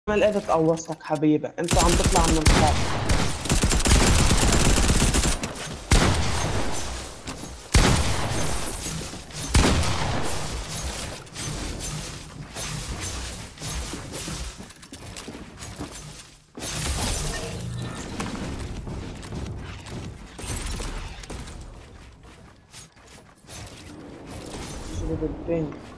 ما لقيت اتقوصك حبيبي، انت عم تطلع من الخط. شو بالبنت.